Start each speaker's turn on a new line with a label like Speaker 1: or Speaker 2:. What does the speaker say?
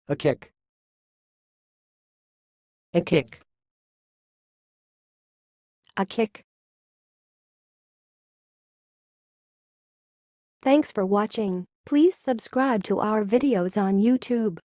Speaker 1: aqiq,
Speaker 2: aqiq,
Speaker 3: aqiq. Thanks for watching. Please subscribe to our videos on YouTube.